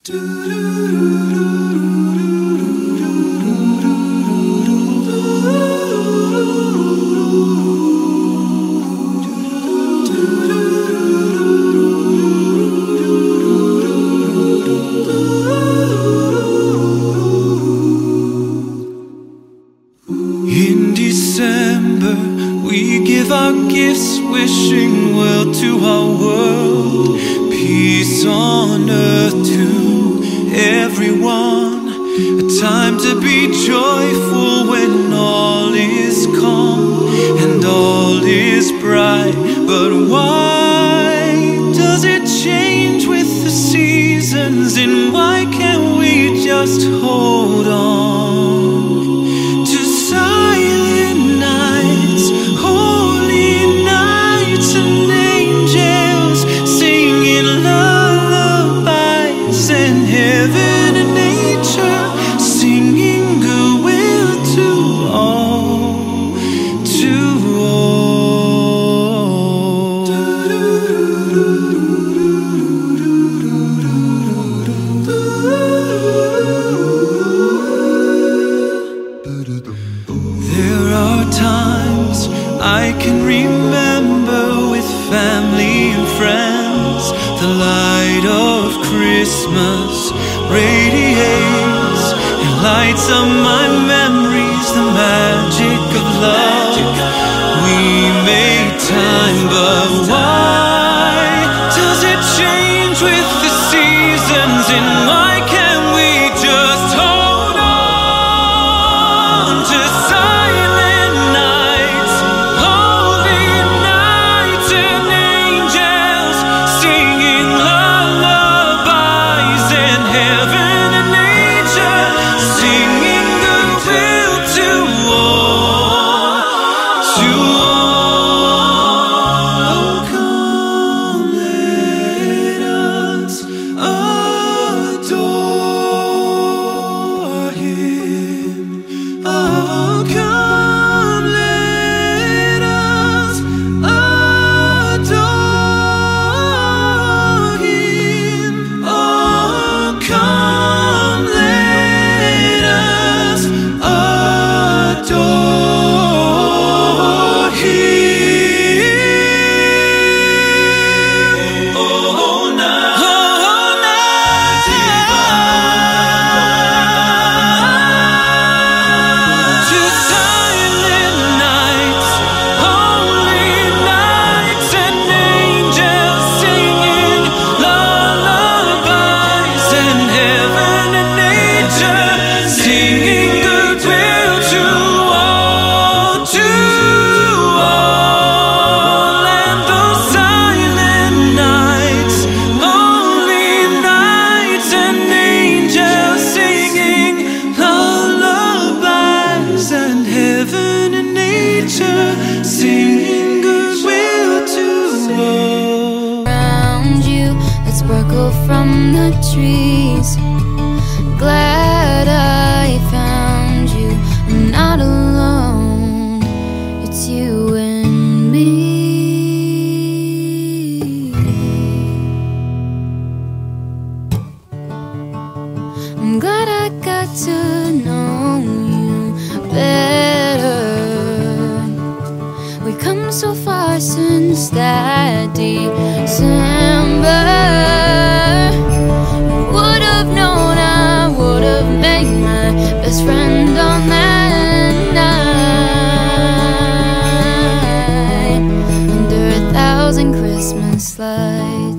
In December, we give our gifts, wishing well to our world. Peace on earth to everyone. A time to be joyful when all is calm and all is bright. But why does it change with the seasons? And why can't we just hold on? There are times I can remember with family and friends. The light of Christmas radiates and lights up my memories, the magic of love. We made time, but why does it change with the seasons? And why can't we just hold on to silent nights, holy nights, and angels singing lullabies, and heaven and nature singing goodwill to all, to all. Oh, come, let us adore Him. Oh, come, let us adore Him. Oh, come, let us adore Him. Oh, night divine, to silent nights, holy nights, and angels singing lullabies, and heaven and nature singing goodwill to all, to all. And those silent nights, holy nights, and angels singing lullabies, and heaven and nature singing goodwill to all. Around you that sparkle from the trees. Glad I found you. I'm not alone. It's you and me. I'm glad I got to know you better. We come so far since that December. Would have known I would have made my best friend on that night, under 1,000 Christmas lights.